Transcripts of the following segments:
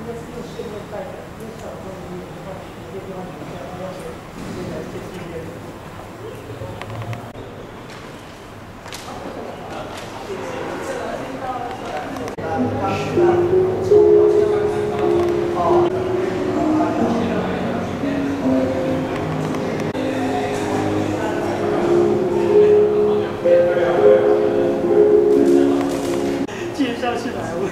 介绍是哪位？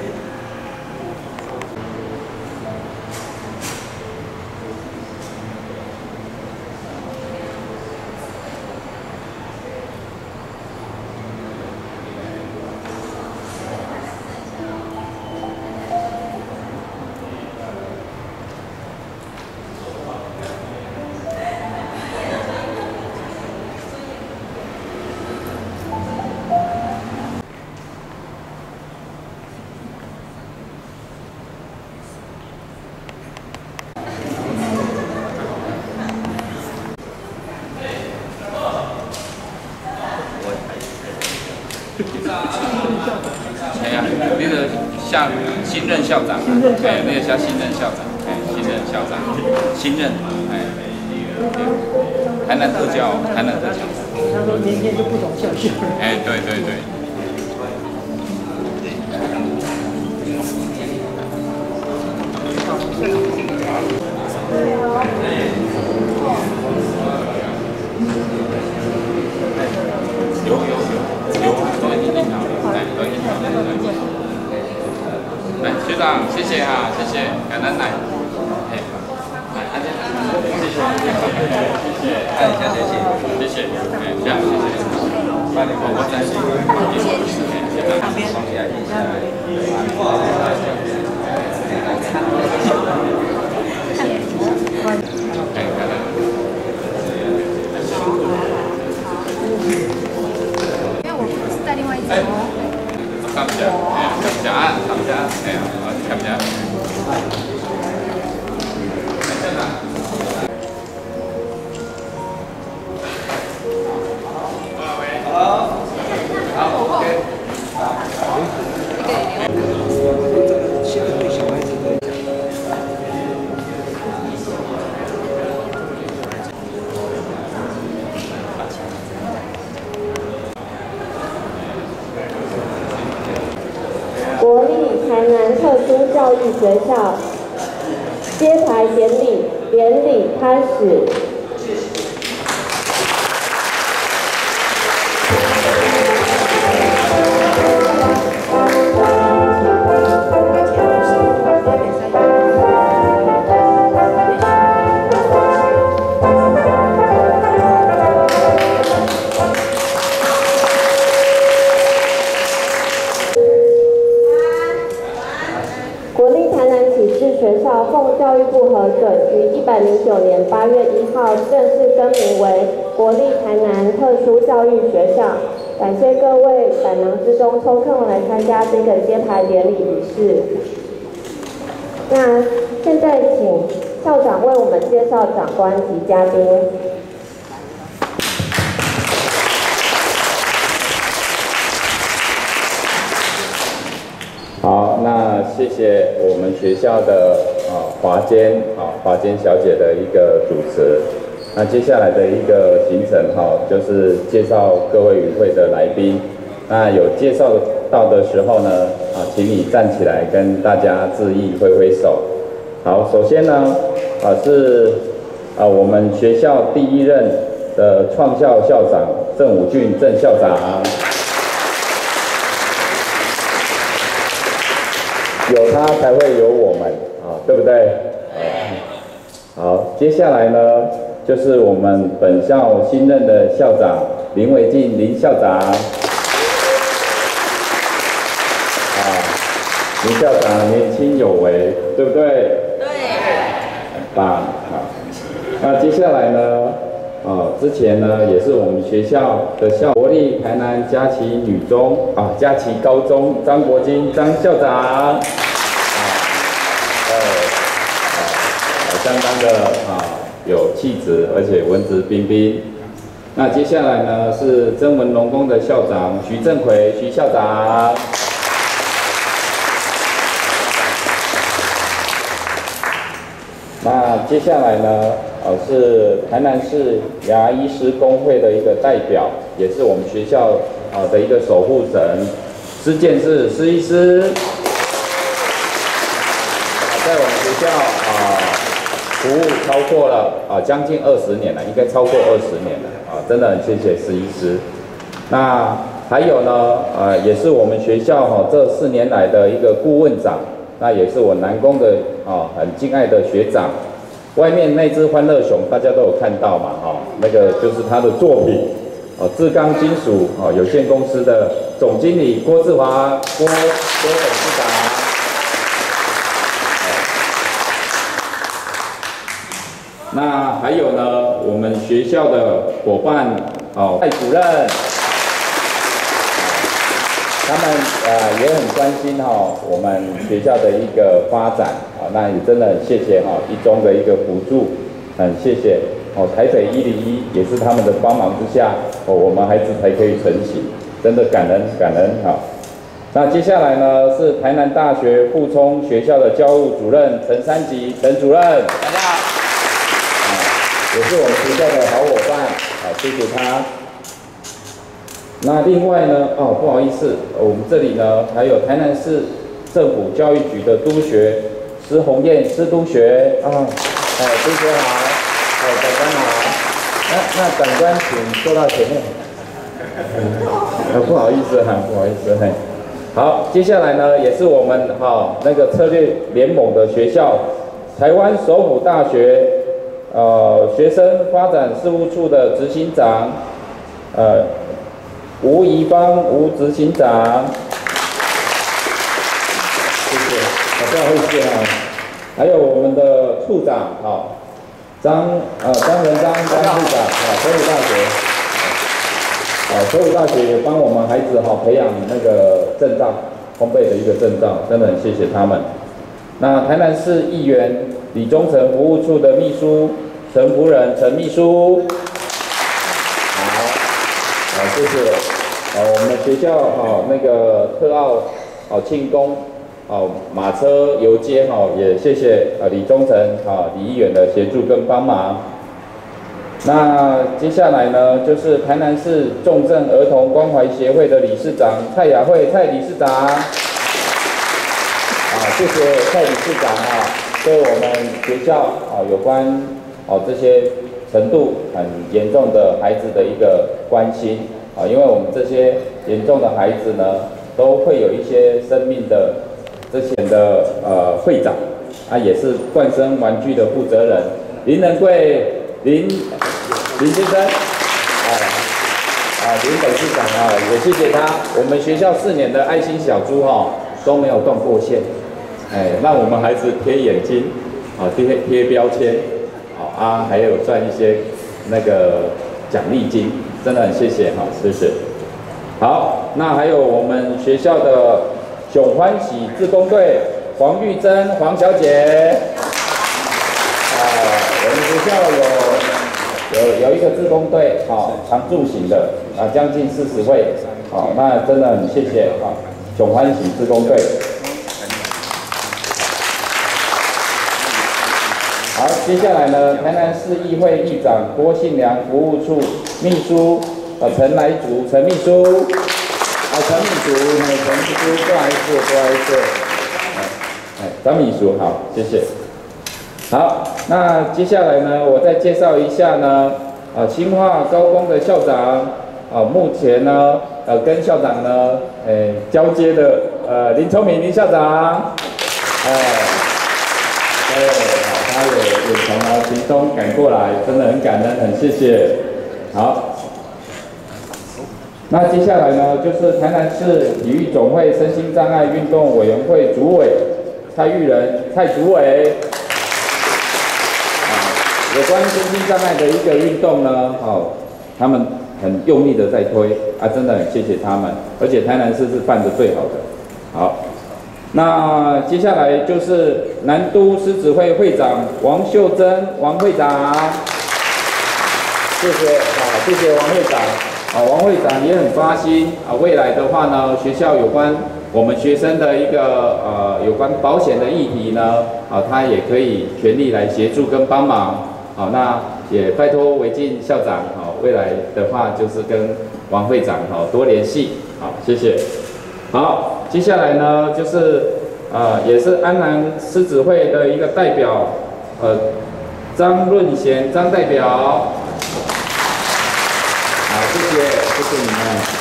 哎呀，那个像新任校长，哎，那个像新任校长，哎，新任校长，新任，哎，台南特教。 他说明天就不懂校训。 哎，对对对。来，学长，谢谢哈，谢谢，感恩来。哎，来，谢谢，哎，谢谢，谢谢，哎，这样，谢谢。我再谢谢，旁边，哎，感恩。 因为我是在另外一组哦。 감사합니다. 네, 감사합니다. 国立台南特殊教育学校揭牌典礼开始。国立台南启智学校奉教育部核准，于109年8月1号正式更名为国立台南特殊教育学校。感谢各位百忙之中抽空来参加这个揭牌典礼仪式。那现在请校长为我们介绍长官及嘉宾。 好，那谢谢我们学校的华坚小姐的一个主持。那接下来的一个行程就是介绍各位与会的来宾。那有介绍到的时候呢，请你站起来跟大家致意，挥挥手。好，首先呢，是我们学校第一任的创校校长郑武俊郑校长。有他才会有我们对不对？好，接下来呢，就是我们本校新任的校长林维进林校长。林校长年轻有为，对不对？对。很棒。好，那接下来呢，之前呢也是我们学校的国立台南佳琪女中佳琪高中张国金张校长。相当的有气质，而且文质彬彬。那接下来呢是曾文农工的校长徐正奎徐校长。 那接下来呢，是台南市牙医师工会的一个代表，也是我们学校的一个守护神，施建志施医师，在我们学校服务超过了将近20年了，应该超过20年了真的很谢谢施医师。那还有呢，也是我们学校这4年来的一个顾问长。那也是我南工的很敬爱的学长，外面那只欢乐熊大家都有看到嘛那个就是他的作品志刚金属有限公司的总经理郭志华郭董事长。那还有呢，我们学校的伙伴蔡主任。他们也很关心我们学校的一个发展那也真的很谢谢一中的一个辅助，很谢谢台北101也是他们的帮忙之下我们孩子才可以成型，真的感恩感恩那接下来呢是台南大学附中学校的教务主任陈三吉陈主任，大家好，也是我们学校的好伙伴谢谢他。那另外呢，不好意思，我们这里呢还有台南市政府教育局的督学施红燕施督学督学好，长官好，那长官请坐到前面。不好意思不好意思好，接下来呢也是我们那个策略联盟的学校，台湾首府大学学生发展事务处的执行长吴怡芳吴执行长，谢谢，不好意思还有我们的处长张文章张处长首府大学，首府大学也帮我们孩子培养那个证照烘焙的一个证照，真的很谢谢他们。那台南市议员李忠诚服务处的秘书陈夫人陈秘书。谢谢我们学校那个特奥庆功马车游街也谢谢李忠诚李议员的协助跟帮忙。那接下来呢就是台南市重症儿童关怀协会的理事长蔡雅慧蔡理事长谢谢蔡理事长对我们学校有关这些程度很严重的孩子的一个关心因为我们这些严重的孩子呢，都会有一些生命的之前的会长也是冠生玩具的负责人林仁贵林先生林董事长也谢谢他，我们学校4年的爱心小猪都没有断过线，让我们孩子贴眼睛贴标签还有赚一些那个奖励金。真的很谢谢谢谢。好，那还有我们学校的熊欢喜志工队黄玉珍黄小姐，我们学校有一个志工队常驻型的将近40位那真的很谢谢熊欢喜志工队。好，接下来呢，台南市议会议长郭信良服务处秘书陈来竹陈秘书陈秘书陈秘书不好意思张秘书好，谢谢。好，那接下来呢，我再介绍一下呢清化高工的校长目前呢跟校长呢交接的林聪明林校长他也从屏东赶过来，真的很感恩，很谢谢。好，那接下来呢，就是台南市体育总会身心障碍运动委员会主委蔡玉仁蔡主委。有关身心障碍的一个运动呢，他们很用力的在推真的很谢谢他们，而且台南市是办得最好的。好。那接下来就是南都狮子会会长王秀珍王会长，谢谢谢谢王会长。 王会长也很发心未来的话呢，学校有关我们学生的一个有关保险的议题呢，他也可以全力来协助跟帮忙。那也拜托韦进校长未来的话就是跟王会长多联系。好，谢谢。好，接下来呢就是也是安南狮子会的一个代表，张润贤张代表。好，谢谢你们。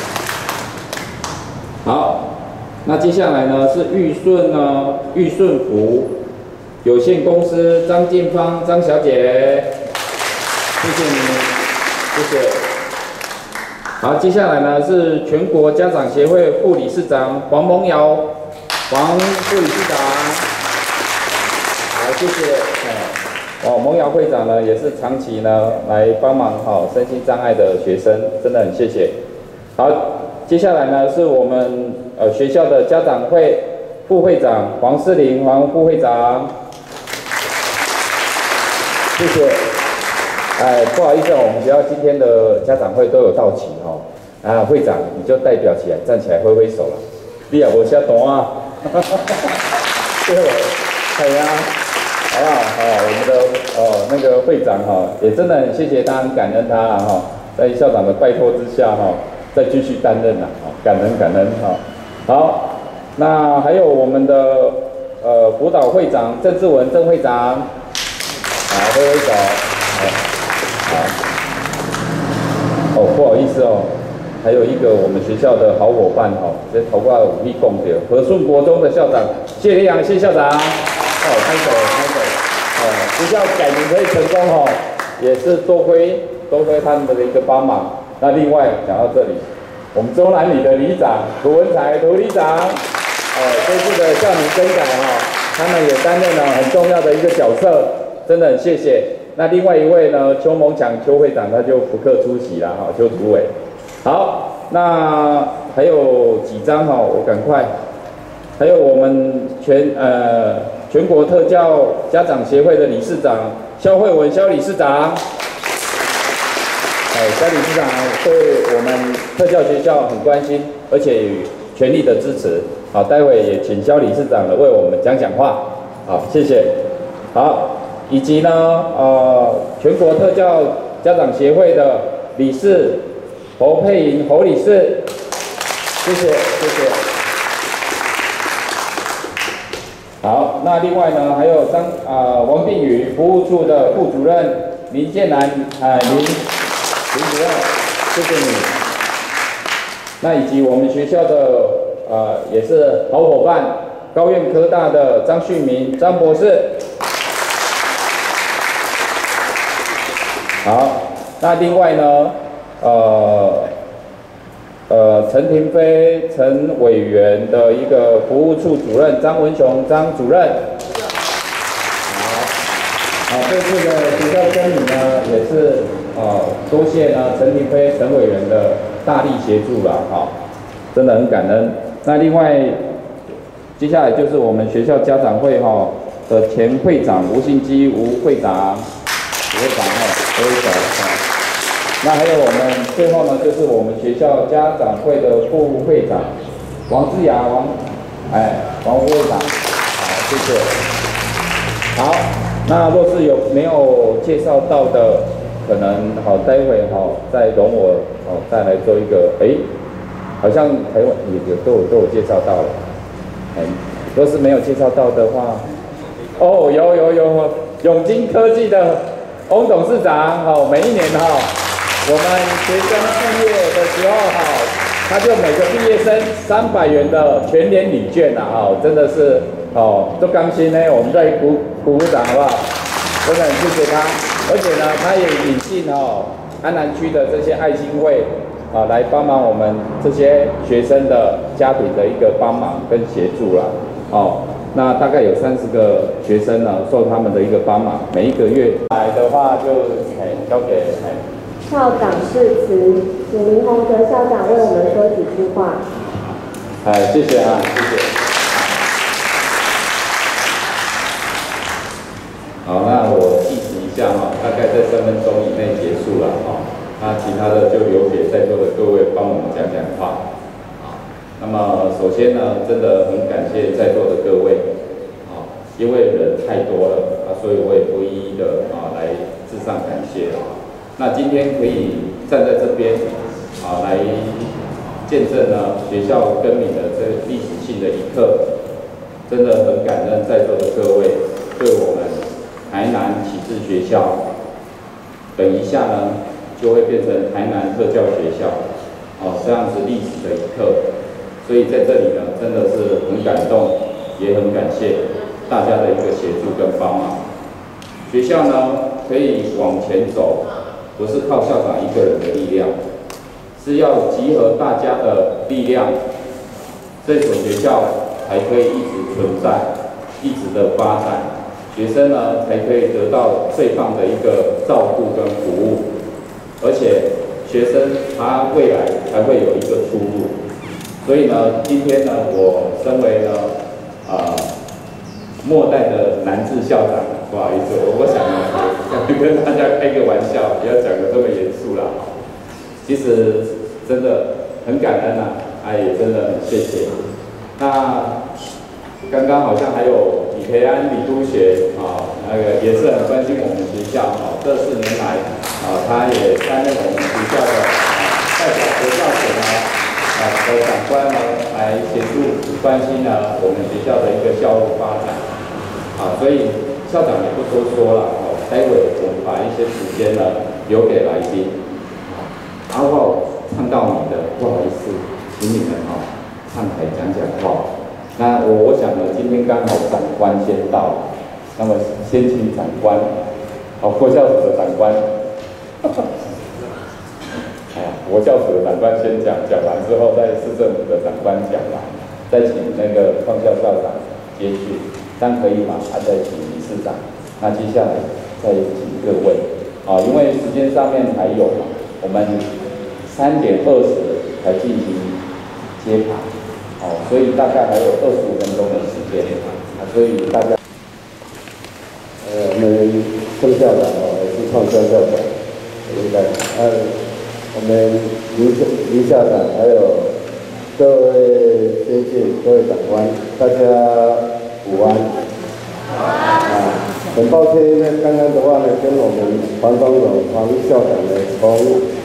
好，那接下来呢是裕顺福有限公司张静芳张小姐，谢谢你，谢谢。好，接下来呢是全国家长协会副理事长黄蒙瑶，黄副理事长，好，谢谢。蒙瑶会长呢也是长期呢来帮忙身心障碍的学生，真的很谢谢。好，接下来呢是我们学校的家长会副会长黄世玲黄副会长，谢谢。不好意思我们学校今天的家长会都有到齐会长你就代表起来，站起来挥挥手了。你也无写单啊？对，系啊。好不好？我们的那个会长也真的很谢谢他，很感恩他在校长的拜托之下再继续担任感恩好，那还有我们的辅导会长郑志文郑会长，挥挥手，不好意思还有一个我们学校的好伙伴这头挂武力供的和顺国中的校长谢立阳谢校长，拍手。学校改名可以成功也是多亏他们的一个帮忙。那另外讲到这里，我们中南里的里长涂文才涂里长，这次的校名更改他们也担任了很重要的一个角色，真的很谢谢。那另外一位呢，邱蒙强邱会长他就不客出席了邱主委。好，那还有几张我赶快，还有我们全国特教家长协会的理事长肖慧文肖理事长，肖理事长对我们特教学校很关心，而且全力的支持。好，待会也请肖理事长为我们讲话。好，谢谢。好，以及呢全国特教家长协会的理事侯佩莹侯理事，谢谢。好，那另外呢，还有王定宇服务处的副主任林建南林主任，谢谢你。那以及我们学校的也是好伙伴高苑科大的张旭明张博士。好，那另外呢，陈庭飞陈委员的一个服务处主任张文雄张主任，好，这次的学校生理呢也是多谢呢陈庭飞陈委员的大力协助了，真的很感恩。那另外接下来就是我们学校家长会的前会长吴信基吴会长，各位长。那还有我们最后呢，就是我们学校家长会的副会长王志雅王副会长，好，谢谢。好，那若是没有介绍到的，可能待会再容我再来做一个，好像台湾也都有介绍到了，若是没有介绍到的话，有永金科技的翁董事长，每一年我们学生毕业的时候他就每个毕业生300元的全年礼券真的是都甘心呢，我们再鼓掌好不好？真的很谢谢他，而且呢，他也引进安南区的这些爱心会来帮忙我们这些学生的家庭的一个帮忙跟协助啦。那大概有30个学生呢，受他们的一个帮忙，每一个月来的话就交给校长致辞，请林宏哲校长为我们说几句话。 谢谢谢谢。好，那我计时一下大概在3分钟以内结束了那其他的就留给在座的各位帮我们讲讲话。那么首先呢，真的很感谢在座的各位，因为人太多了所以我也不一一的来致上感谢。那今天可以站在这边来见证呢学校更名的这个历史性的一刻，真的很感恩在座的各位对我们台南启智学校，等一下呢就会变成台南特教学校这样子历史的一刻。所以在这里呢，真的是很感动，也很感谢大家的一个协助跟帮忙。学校呢可以往前走，不是靠校长一个人的力量，是要集合大家的力量，这所学校才可以一直存在，一直的发展，学生呢才可以得到最棒的一个照顾跟服务，而且学生他未来才会有一个出路。所以呢，今天呢，我身为呢末代的南智校长，不好意思，我想跟大家开个玩笑，不要讲得这么严肃啦。其实真的很感恩也真的很谢谢。那刚刚好像还有李培安李督学那个也是很关心我们学校这4年来他也担任我们学校的代表国教学呢。和长官呢来协助关心呢我们学校的一个校务发展所以校长也不多说了待会我们把一些时间呢留给来宾然后唱到你的，不好意思，请你们上台讲讲话。那我想呢，今天刚好长官先到，那么先请长官国教署的长官。国教署的长官先讲完之后，再市政府的长官讲完，再请那个创校校长接续，这样可以吗？再请理事长。那接下来再请各位因为时间上面还有我们3点20才进行揭牌所以大概还有25分钟的时间所以大家我们郑校长也是创校校长，应该我们林校长还有各位先进、各位长官，大家午安。很抱歉，因为刚刚的话呢，跟我们黄总统、黄校长呢，从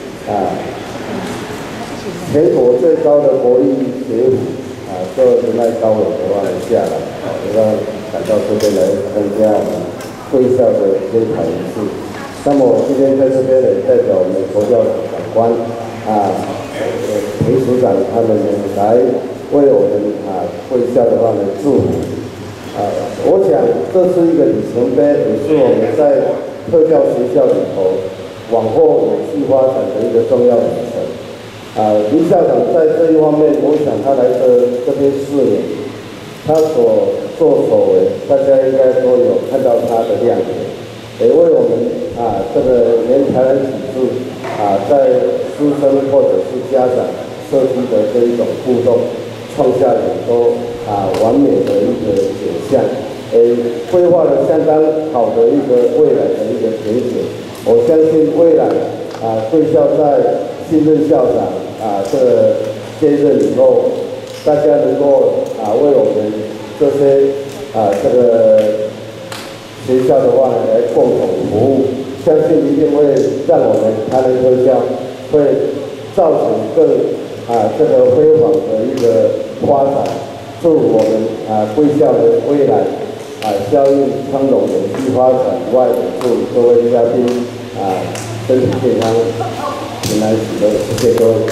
全国最高的国立学府做仁爱高楼的话呢下来，要赶到这边来参加我们贵校的揭牌仪式。那么我今天在这边呢，代表我们国教长官裴署长他们呢来为我们贵校的话呢祝福。我想这是一个里程碑，也是我们在特教学校里头往后有序发展的一个重要里程。林校长在这一方面，我想他来这边4年，他所作所为，大家应该都有看到他的亮点，也为我们这个连台南启智在师生或者是家长社区的这一种互动，创下很多完美的一个景象，规划了相当好的一个未来的一个前景。我相信未来贵校在新任校长这个接任以后，大家能够为我们这些这个学校的话呢来共同服务，相信一定会让我们台南特校会造成更这个辉煌的一个发展。祝我们贵校的未来校运昌隆永续发展以外，祝各位嘉宾身体健康，平安喜乐，谢谢各位。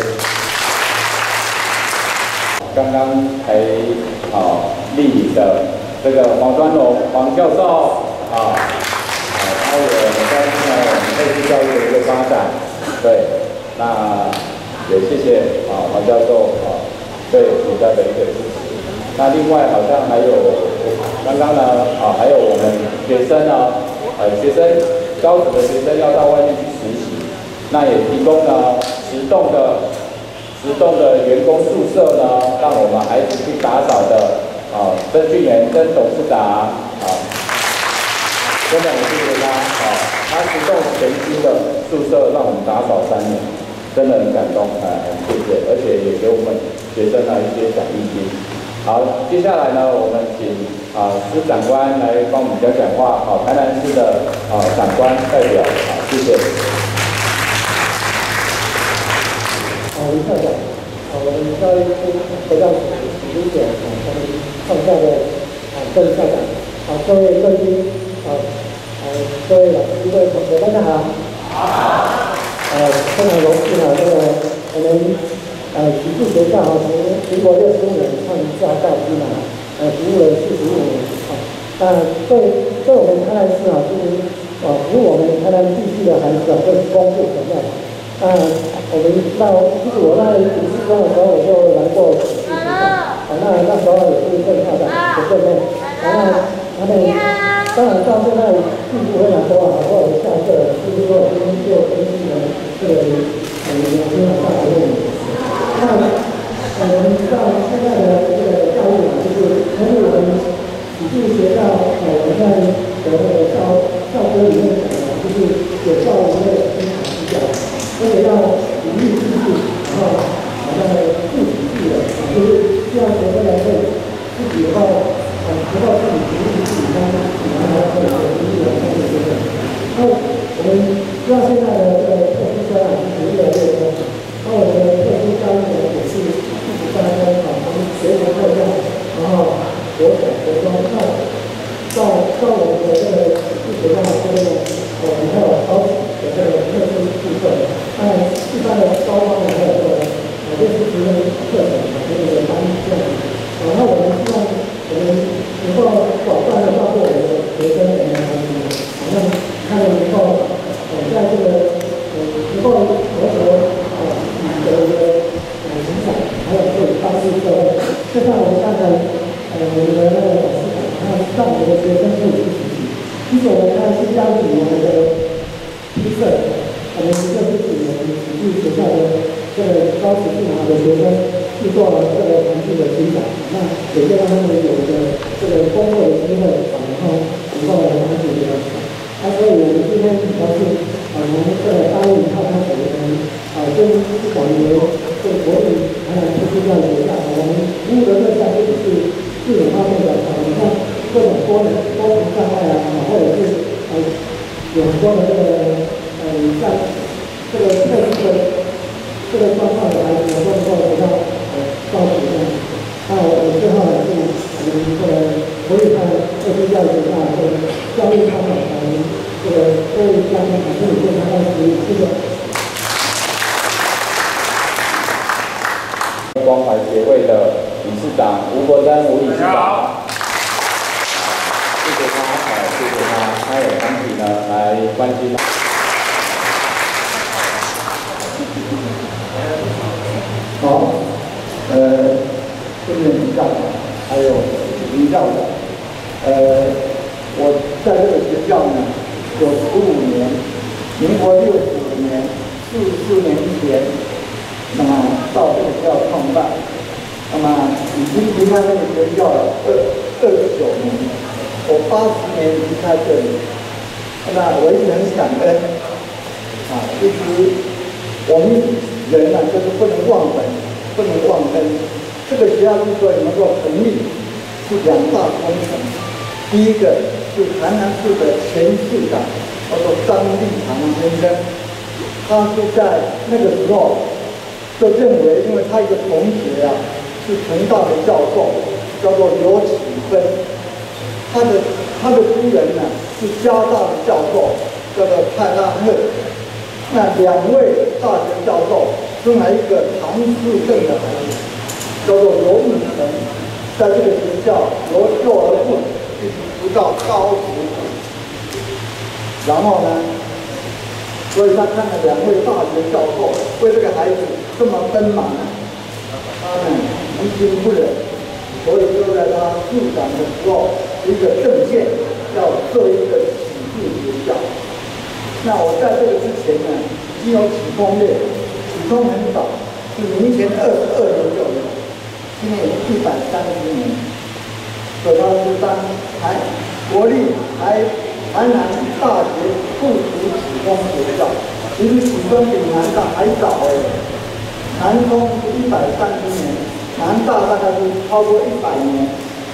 刚刚才莅临的这个黄端龙黄教授他也很关心我们类似教育的一个发展，对，那也谢谢黄教授对学校的一个支持。那另外好像还有刚刚呢还有我们学生呢学生高职的学生要到外面去实习，那也提供了10栋的员工宿舍呢，让我们孩子去打扫的曾俊元曾董事长真的很谢谢他他10栋全新的宿舍让我们打扫3年，真的很感动，很谢谢，而且也给我们学生一些奖励金。好，接下来呢，我们请司长官来帮我们讲话。好，台南市的长官代表，谢谢。 李校长，我们教育部国教署李理解我们创校的郑校长，各位贵宾，各位老师、各位同学，大家好。好。非常荣幸我们启智学校从民国65年创校到今服务了45年。对我们台南市就是服务我们台南地区的孩子是功不可没。我们其实我在读初中的时候我就来过启智学校，那时候也是郑校长的对妹，他们当然到现在进步非常多或者下课就是说已经就更新了这个年轻的大学的那我们知道现在的这个教育就是从我们启智学校我们在那个校歌里面讲就是有教无类的经常之教，而且要鼓励自信，然后好像不体制的，就是希望学生能够自己知道自己独立自己当然后可以独立的上学学生。那我们知道现在的这个特殊生是越来越多，那我们的特殊教育也是一直在增从学前课教，然后国小、国中到我们的这个学校这边我们还有高级的这个特殊部分，当然一般的高中还有这个电视职业课程，这个蛮这样。然后我们希望我们能够广泛的照顾我们的学生，我们的孩子，好像他们能够在这个能够合理的一个影响，还有可以帮助社会。就像我们刚才我们的那个老师讲，让我们的学生可以去学习。其实我们看新疆我们的批测，我们就是以我们启智学校的这个高质素的学生去做了这个环境的欣赏，那也就让他们有一个这个工作的机会，然后能够来完成这个。所以我们今天主要是我们这个8月1号开始，我们跟市长为这个国立台南特殊教育学校，我们服务的对象就是各种方面的你看各种多重障碍或者是有很多的这个像这个特殊的这个状况的孩子能够得到照顾这样。那我最后是我们这个国立台南特殊教育学校这个教育倡导我们这个各位家长还是有非常大的鼓励，谢谢。 关怀协会的理事长吴国珍吴理事长，谢谢他，谢谢他，他有团体呢来关心。 好，这边李校长，还有林校长，我在这个学校呢有15年，民国65年44年前，那么到这个学校创办，那么已经离开这个学校了29年，我80年离开这里，那我一直很感恩一直我们人就是不能忘本，不能忘恩。这个学校之所以能够成立，是2大工程。第一个是台南市的前市长，叫做张立堂先生，他是在那个时候就认为，因为他一个同学是成大的教授，叫做刘启芬，他的夫人是交大的教授，叫做蔡拉赫。那2位大学教授生了一个唐氏症的孩子，叫做刘义成，在这个学校由幼儿部一直读到高职，然后呢，所以他看了2位大学教授为这个孩子这么奔忙，他呢于心不忍，所以就在他入党的时候一个政见要设一个启智学校。那我在这个之前呢，已经有启聪列，启聪很早，是民前22年就有，今年130年，所以他是当国立台南大学附属启聪学校。 其实启东比南大还早哎，南通是130年，南大大概是超过100年。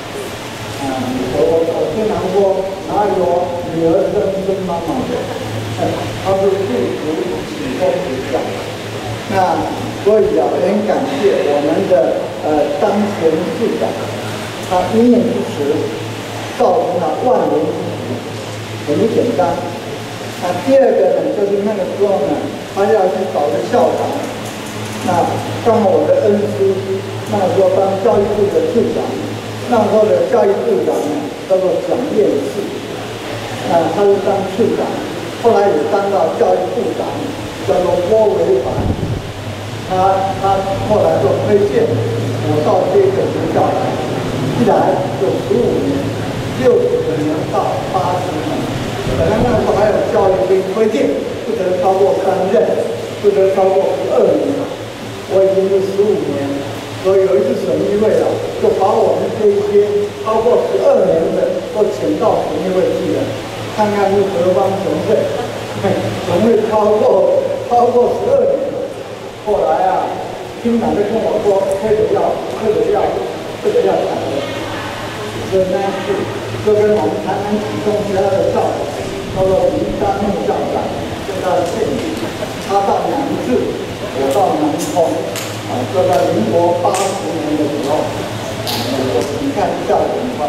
我经常说，哪有女儿生妈妈的？他是不服启东学校。那所以啊，也很感谢我们的当前市长，他一念之时，造成了万年之福，很简单。那第二个呢，就是那个时候呢，他要去找个校长。那刚好我的恩师，那时候当教育部的次长，那时候的教育部长呢叫做蒋彦士，他是当次长，后来也当到教育部长，叫做郭维凡。他后来就推荐我到这个学校来，一来就15年，60年到80年。本来那时候还有教育局规定，不得超过3任，不得超过12年。我已经是15年，所以有一次审议会啊，就把我们这些超过12年的都请到审议会去了，看看是何方神圣，怎么会超过12年？后来啊，厅长就跟我说，这个要改的。所以那一次就跟我们台南启东学校的校长叫做林丹木校长跟他建议，他到南市，我到南通，就在民国80年的时候，你看一下情况，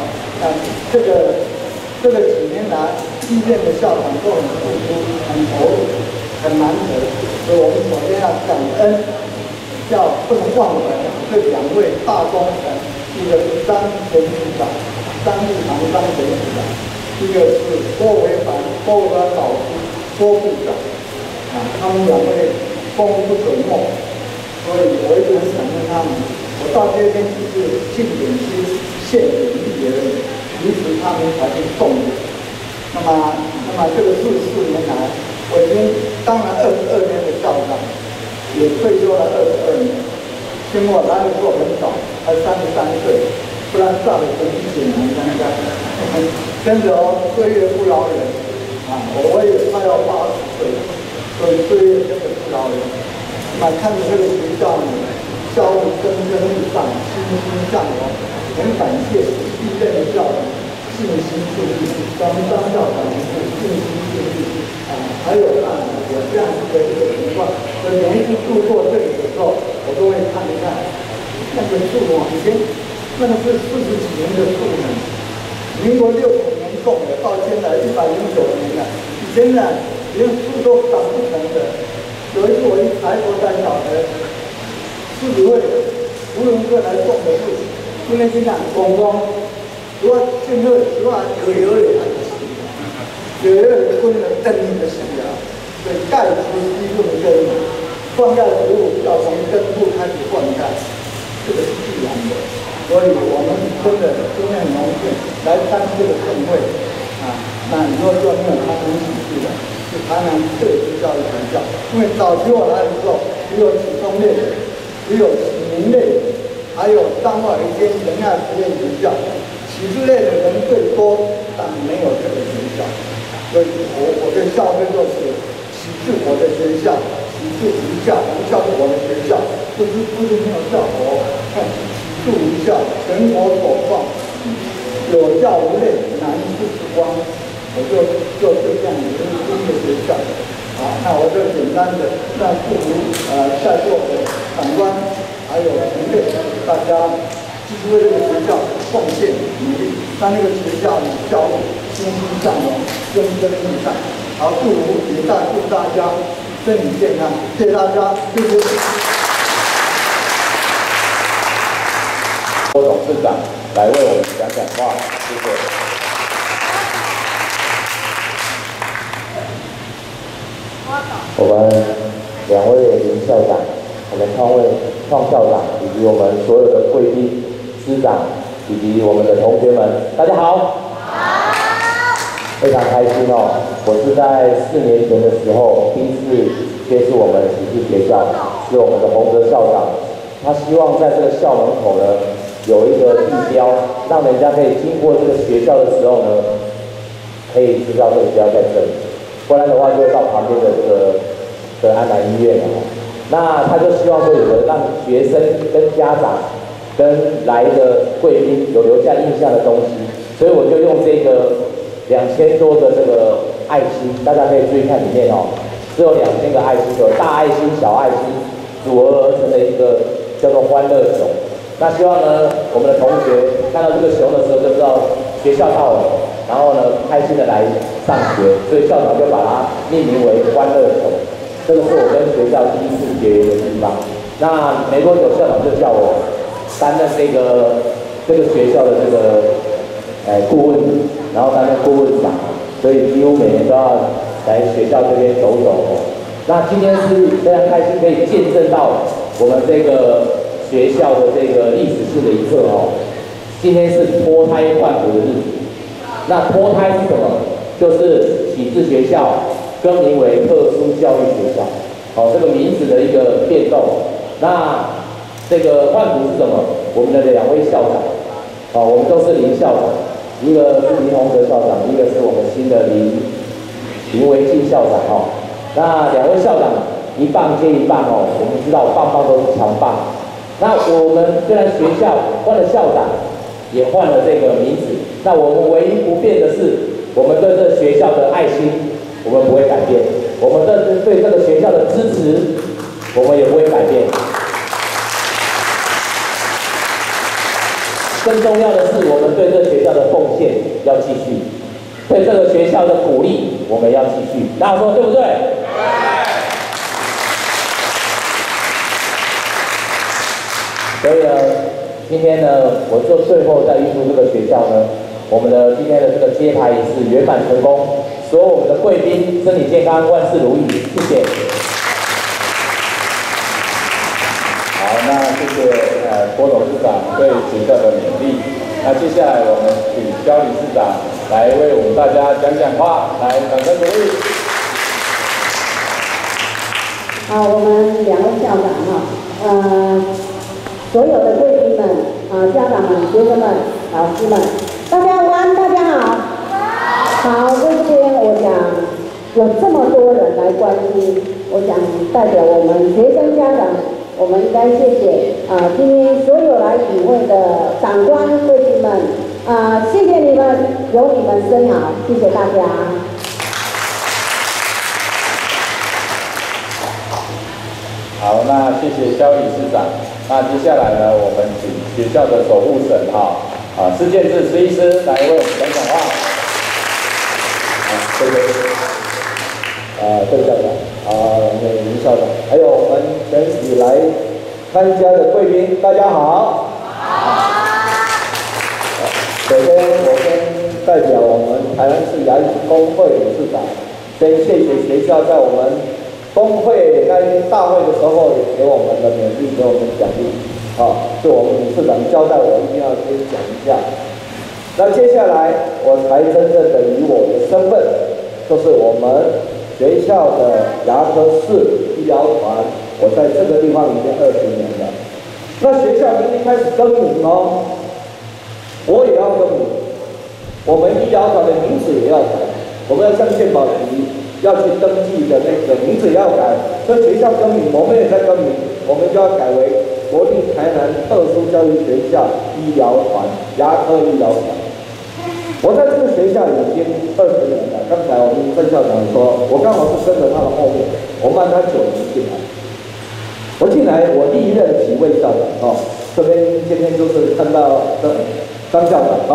这个几年来，历任的校长都很付出，很投入，很难得。所以我们首先要感恩，不能忘本这2位大功臣，一个是张前局长，张立堂张前局长，一个是郭维凡老师郭部长，他们2位功不可没，所以我一直很感恩他们。我到这边只是尽点心、献点力而已，其实他们才是重点。那么这个44年来，我已经当了22年的校长，也退休了22年。因为我来的时候很早，才33岁，不然照理很显然应该。真的哦，岁月不饶人我也快要80岁了，所以岁月真的不饶人。那看着这个学校呢，教育蒸蒸日上，欣欣向荣，很感谢历任的校长尽心尽力，张校长也是尽心尽力还有有这样子的一个情况，所以每一次路过这里的时候，我都会看一看那个树以前那个是40几年的树呢，民国60年种的，到现在109年了，以前呢连树都长不成的。有一次我一抬头才晓得，市委会吴荣科来种的树，因为现在公公，如果现在如果有分了灯的时啊，所以盖茨基本根，灌溉植物要从根部开始灌溉，这个是必然的。所以我们真的很荣幸来参这个盛会那以后就没有台南启智了，是台南特殊教育学校。因为早期我来的时候，只有启东类的，只有启明类的，还有彰化一间仁爱实验学校，启智类的人最多，但没有这个学校。所以我的校徽就是启智我的学校，启智无校，无校是我的学校，不是没有校服，启智无校，全国首创，有教无类，南市之光，我就这样一个学校。好，那我就简单的让祝福在座的长官还有同辈大家继续为这个学校奉献努力，让那个学校的教育欣欣向荣，蒸蒸日上。好，祝大家身体健康，谢谢大家，谢谢。 郭董事长来为我们讲话，谢谢。 我们2位林校长，我们创校长，以及我们所有的贵宾、师长，以及我们的同学们，大家好。非常开心哦！我是在4年前的时候第一次接触我们启智学校，是我们的洪哲校长，他希望在这个校门口呢有一个地标，让人家可以经过这个学校的时候呢，可以知道这个学校在这里，不然的话就会到旁边的这个的安南医院哦。那他就希望说有个让学生跟家长跟来的贵宾有留下印象的东西，所以我就用这个2000多的这个爱心，大家可以注意看里面哦，只有2000个爱心，有大爱心、小爱心组合而成的一个叫做欢乐熊。那希望呢，我们的同学看到这个熊的时候就知道学校到了，然后呢开心的来上学，所以校长就把它命名为欢乐熊。这个是我跟学校第一次结缘的地方。那没多久，校长就叫我担任这个学校的这个顾问，然后担任顾问长，所以几乎每年都要来学校这边走走。那今天是非常开心，可以见证到我们这个学校的这个历史性的一刻哦。今天是脱胎换骨的日子。那脱胎是什么？就是启智学校更名为特殊教育学校。好，这个名字的一个变动。那这个换骨是什么？我们的2位校长，我们都是林校长，一个是林宏德校长，一个是我们新的林维进校长哦。那2位校长一棒接一棒哦，我们知道棒棒都是强棒。那我们虽然学校换了校长，也换了这个名字，那我们唯一不变的是，我们对这学校的爱心，我们不会改变；我们对这个学校的支持，我们也不会改变。更重要的是，我们对这学校的奉献要继续，对这个学校的鼓励，我们要继续。大家说对不对？所以呢，今天呢，我就最后再预祝这个学校呢，我们的今天的这个揭牌仪式圆满成功，所有我们的贵宾身体健康，万事如意，谢谢。 好，那谢谢郭董事长对学校的勉励。那接下来我们请肖理事长来为我们大家讲讲话，来掌声鼓励。 好，我们2位校长哈，所有的贵宾们、家长们、学生们、老师们，大家午安，大家好。好，这边我想有这么多人来关心，我想代表我们学生家长，我们应该谢谢今天所有来与会的长官贵宾们，谢谢你们，有你们真好，谢谢大家。 好，那谢谢肖理事长。那接下来呢，我们请学校的守护神施建志医师来为我们讲讲话。 谢谢邓校长林校长，还有我们全体来参加的贵宾，大家好。首先，我先代表我们台南市牙医工会理事长，先谢谢学校在我们工会那天大会的时候也给我们的勉励，给我们奖励。是我们理事长交代我一定要先讲一下。那接下来我才真正的以我的身份，就是我们学校的牙科室医疗团，我在这个地方已经20年了。那学校已经开始更名哦，我也要更名，我们医疗团的名字也要改，我们要向健保局要去登记的那个名字也要改，所以学校更名，我们也在更名，我们就要改为国立台南特殊教育学校医疗团牙科医疗团。我在这个学校已经20年了。刚才我们郑校长说，我刚好是跟着他的后面，我慢他9年进来。我进来，我历任几位校长这边今天就是看到张校长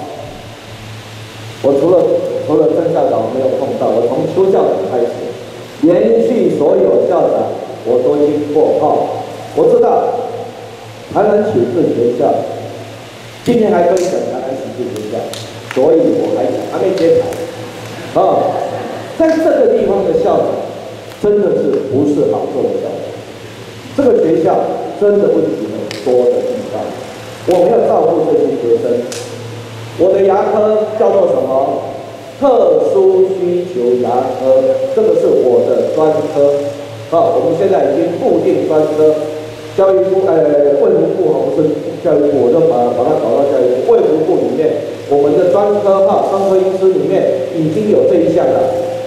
我除了郑校长我没有碰到，我从邱校长开始，连续所有校长我都经过我知道台南启智学校，今天还可以讲台南启智学校，所以我还没揭牌在这个地方的校长真的是不是好做的校长，这个学校真的问题很多的地方，我们要照顾这些学生。我的牙科叫做什么？特殊需求牙科，这个是我的专科。我们现在已经固定专科，教育部卫福部不是教育部，我就把它搞到教育部。卫福部里面，我们的专科医师里面已经有这一项了。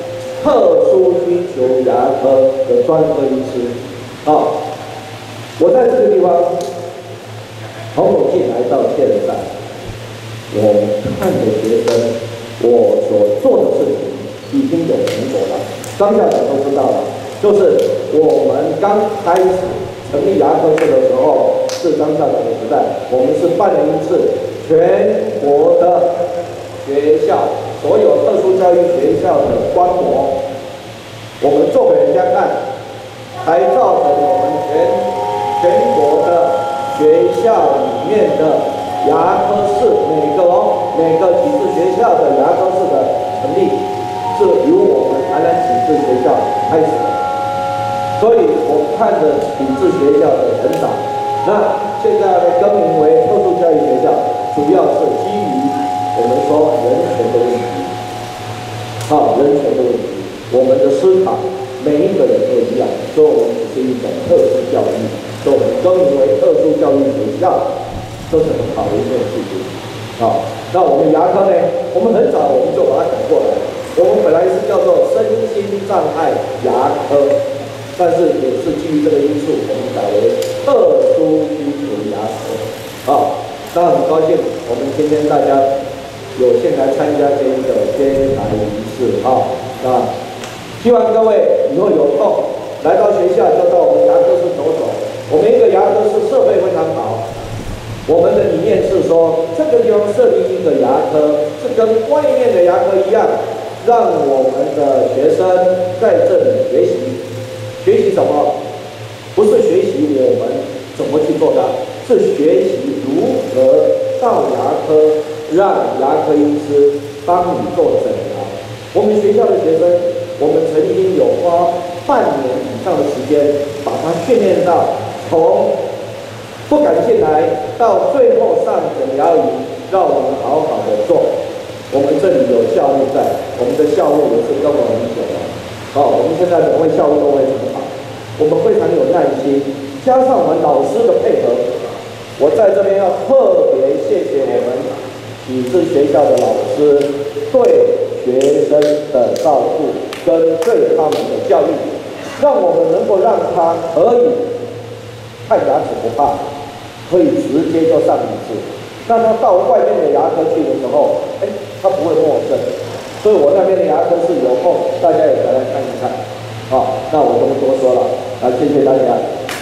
特殊需求牙科的专科医师。我在这个地方从我进来到现在，我看着学生，我所做的事情已经有成果了。张校长都知道了，就是我们刚开始成立牙科社的时候，是张校长的时代，我们是半年一次，全国的学校，所有特殊教育学校的观摩，我们做给人家看，才造成我们全国的学校里面的牙科室，每个体制学校的牙科室的成立，是由我们台南体制学校开始的。所以我看着体制学校的成长，那现在呢更名为特殊教育学校，主要是基于我们说人权的问题，人权的问题，我们的思考每一个人都一样，所以我们只是一种特殊教育，所以我们更名为特殊教育学校，这是很好的一件事情。那我们牙科呢，我们很早我们就把它改过来，我们本来是叫做身心障碍牙科，但是也是基于这个因素，我们改为特殊需求牙科。那很高兴，我们今天大家有幸来参加这一个揭牌仪式那希望各位以后有空来到学校，就到我们牙科室走走。我们一个牙科室设备非常好，我们的理念是说，这个地方设立一个牙科，是跟外面的牙科一样，让我们的学生在这里学习。学习什么？不是学习我们怎么去做的，是学习如何到牙科，让牙科医师帮你做诊疗。我们学校的学生，我们曾经有花半年以上的时间，把他训练到从不敢进来到最后上诊疗仪，让我们好好的做。我们这里有校务在，我们的校务也是跟我们久了。我们现在两位校务都会很好，我们非常有耐心，加上我们老师的配合，我在这边要特别谢谢我们体制学校的老师对学生的照顾跟对他们的教育，让我们能够让他可以看牙齿不怕，可以直接就上理智。那他到外面的牙科去的时候，他不会陌生。所以我那边的牙科是有空，大家也来看一看。那我就不多说了，谢谢大家。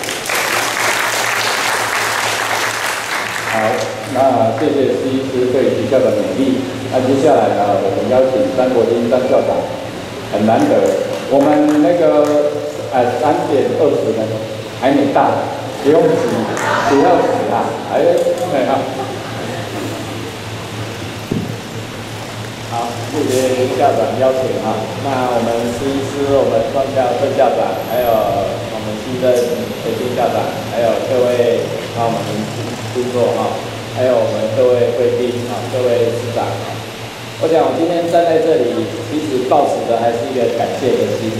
好，那谢谢施医师对学校的勉励。那接下来呢，我们邀请张国金张校长，很难得，我们那个3:20呢还没到，不用急，不要急好，谢谢校长邀请那我们施医师、我们创校郑校长，还有我们新任培训校长，还有各位我们工作还有我们各位贵宾各位师长我想我今天站在这里，其实抱持的还是一个感谢的心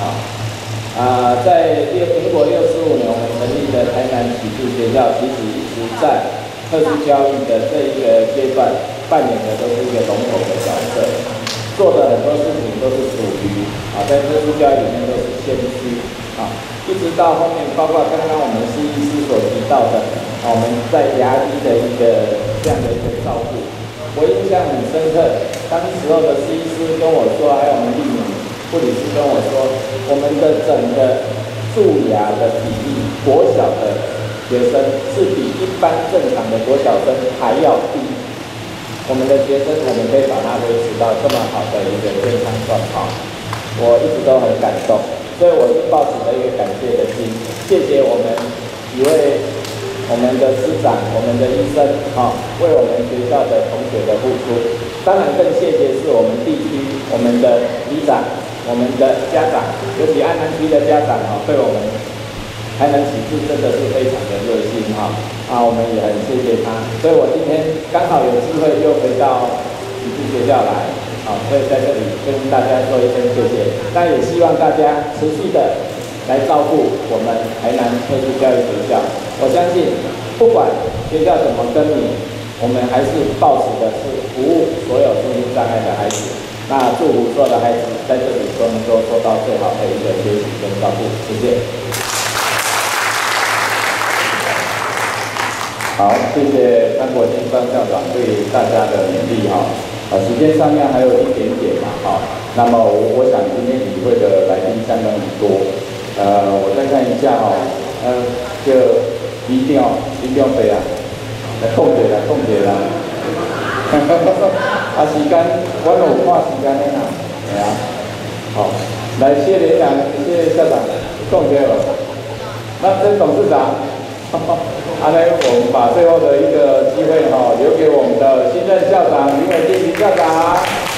在民国65年我们成立的台南体制学校，其实一直在特殊教育的这一个阶段扮演的都是一个龙头的角色，做的很多事情都是属于在特殊教育里面都是先驱一直到后面，包括刚刚我们施医师所提到的我们在牙医的一个这样的一个照顾，我印象很深刻。当时候的施医师跟我说，还有我们丽敏护理师跟我说，我们的整个蛀牙的比例，国小的学生是比一般正常的国小生还要低。我们的学生，我们可以把它维持到这么好的一个健康状况，我一直都很感动，所以我是抱持了一个感谢的心，谢谢我们几位我们的师长、我们的医生为我们学校的同学的付出，当然更谢谢是我们地区我们的里长、我们的家长，尤其安南区的家长对我们台南体制真的是非常的热心我们也很谢谢他。所以我今天刚好有机会又回到体制学校来所以在这里跟大家说一声谢谢。那也希望大家持续的来照顾我们台南特殊教育学校。我相信不管学校怎么更名，我们还是抱持的是服务所有身心障碍的孩子。 那祝福所有的孩子在这里都能够受到最好的一个学习跟照顾，谢谢。 好，谢谢张国兴张校长对大家的勉励哈。时间上面还有一点点嘛，哈。那么我想今天与会的来宾相当很多，我再看一下哈，就一定要飞啊，来控制啦。啊，时间我有看时间的啦，系啊。好，来谢连长，谢校长，讲对了。那曾董事长。我们把最后的一个机会留给我们的新任校长林伟进林校长。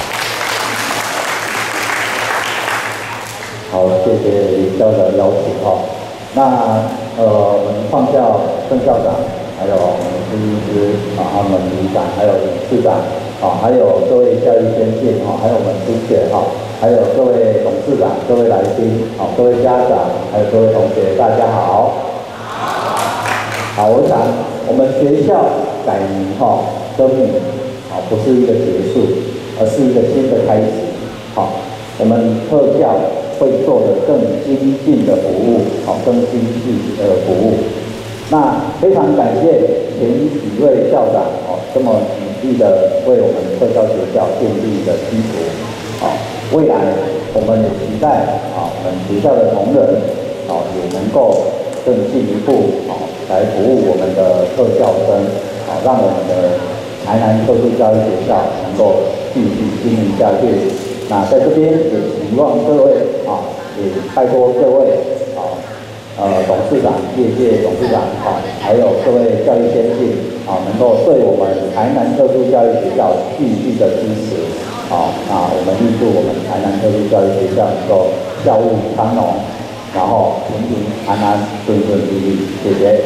好，谢谢林校的邀请那我们创校郑校长，还有我们朱医师他们理事长，还有理事长还有各位教育先进还有我们同学还有各位董事长、各位来宾各位家长，还有各位同学，大家好。好，我想我们学校改名更名不是一个结束，而是一个新的开始。我们特教会做的更精进的服务，更精细的服务。那非常感谢前几位校长这么努力的为我们特教学校建立的基础。未来我们也期待我们学校的同仁也能够更进一步来服务我们的特教生，让我们的台南特殊教育学校能够继续经营下去。那在这边也希望各位也拜托各位董事长、业界董事长还有各位教育先进能够对我们台南特殊教育学校继续的支持。那我们预祝我们台南特殊教育学校能够校务昌隆，然后平平安安、顺顺利利，谢谢。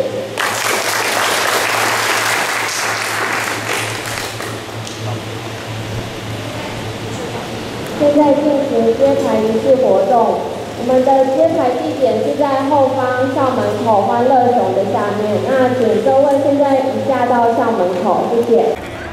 现在进行揭牌仪式活动，我们的揭牌地点是在后方校门口欢乐熊的下面。那请各位现在移驾到校门口，谢谢。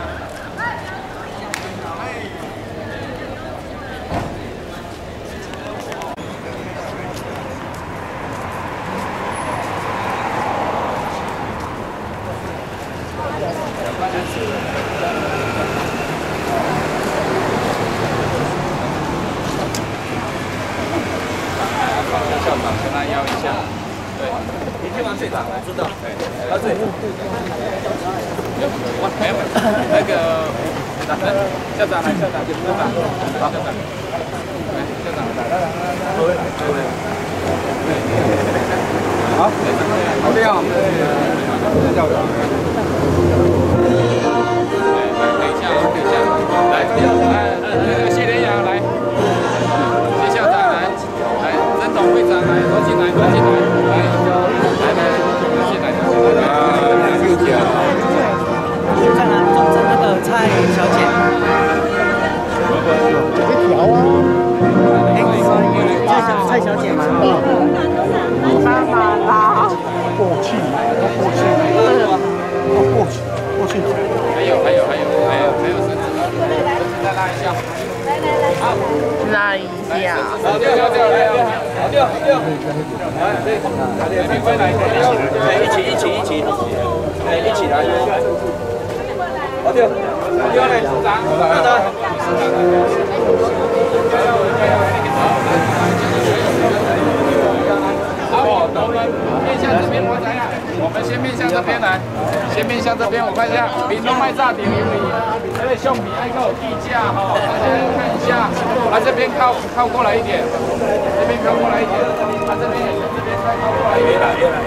我们先面向这边来，先面向这边，我看一下，屏东卖炸点有没有？这个橡皮还够有地价哈，大家看一下，这边靠过来一点，这边靠过来一点，这边也是这边再靠过来一点，越来，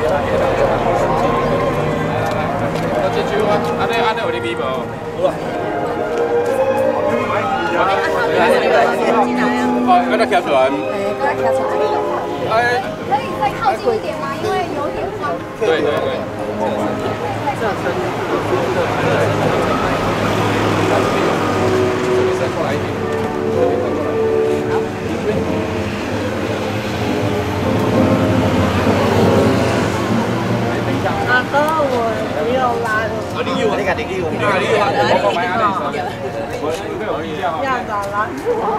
来，这句话，安尼有你米无？有啊。把它挑出来。把它挑出来。可以再靠近一点吗？因为有点晃。对。这边再过来一点。好。阿哥，我没有拉。你有啊？你看你有。我买安尼。我有印象。要咋拉？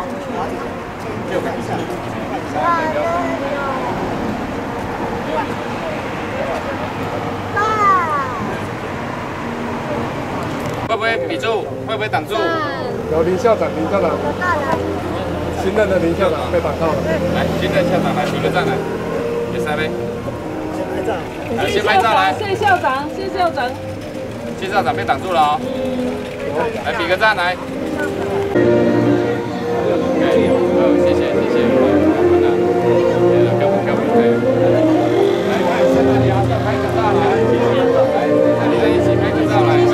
会不会比住？会不会挡住？ 有林校长，新任的林校长被挡到了。 来，新任校长来比个赞来，也塞呗。先拍照来。 谢校长，谢校长。 谢校长被挡住了哦。来比个赞来。谢谢。拍个照来，你们一起拍个照来。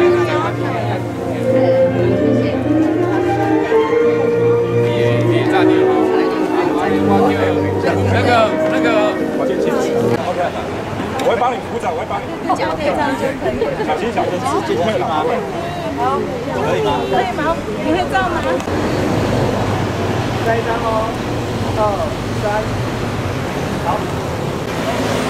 那个，我先请。OK， 我会帮你鼓掌，我会帮你。 这样可以这样就可以。 小心，不会了。 好，可以吗？可以吗？你会照吗？来一张哦，2、3，好。